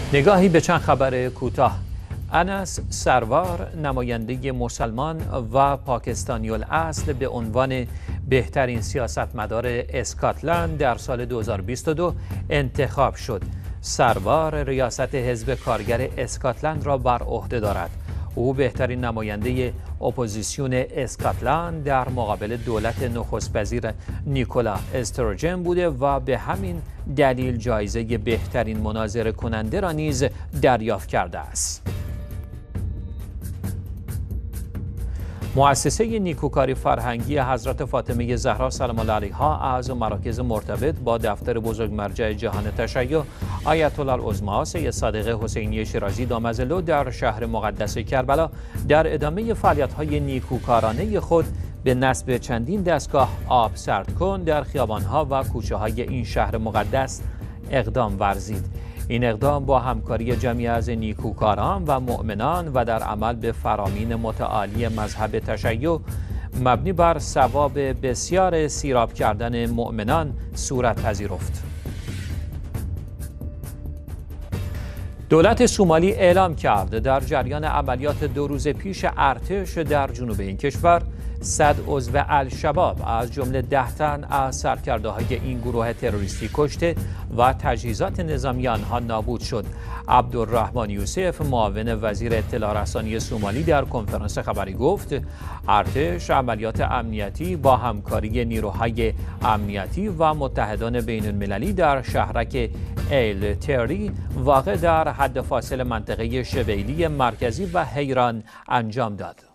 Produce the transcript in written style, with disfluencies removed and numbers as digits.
نگاهی به چند خبر کوتاه. انس سروار، نماینده مسلمان و پاکستانی الاصل، به عنوان بهترین سیاستمدار اسکاتلند در سال 2022 انتخاب شد. سروار ریاست حزب کارگر اسکاتلند را بر عهده دارد. او بهترین نماینده اپوزیسیون اسکاتلند در مقابل دولت نخست وزیر نیکولا استورجن بوده و به همین دلیل جایزه بهترین مناظره کننده را نیز دریافت کرده است. مؤسسه نیکوکاری فرهنگی حضرت فاطمه زهرا سلام الله علیها از مراکز مرتبط با دفتر بزرگ مرجع جهان تشیع آیت الله العظما سید صادق حسینی شیرازی دامن‌الله در شهر مقدس کربلا در ادامه فعالیت‌های نیکوکارانه خود به نصب چندین دستگاه آب سرد کن در خیابان‌ها و کوچه‌های این شهر مقدس اقدام ورزید. این اقدام با همکاری جمعی از نیکوکاران و مؤمنان و در عمل به فرامین متعالی مذهب تشیع مبنی بر ثواب بسیار سیراب کردن مؤمنان صورت پذیرفت. دولت سومالی اعلام کرد در جریان عملیات 2 روز پیش ارتش در جنوب این کشور 100 عضو الشباب از جمله 10 تن از سرکرده‌های این گروه تروریستی کشته و تجهیزات نظامی آنها نابود شد. عبدالرحمن یوسف، معاون وزیر اطلاع رسانی سومالی، در کنفرانس خبری گفت ارتش عملیات امنیتی با همکاری نیروهای امنیتی و متحدان بین المللی در شهرک ایل تری واقع در حد فاصل منطقه شبیلی مرکزی و حیران انجام داد.